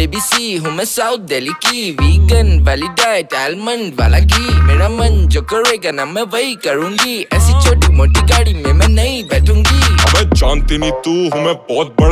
Baby सी हूँ मैं south Delhi की, वीगन वाली डाइट आलमंड वाला घी, मेरा मन जो करेगा ना मैं वही करूँगी, ऐसी छोटी मोटी गाड़ी में मैं नहीं बैठूंगी। अबे जानती नहीं तू हूँ मैं बहुत बड़ा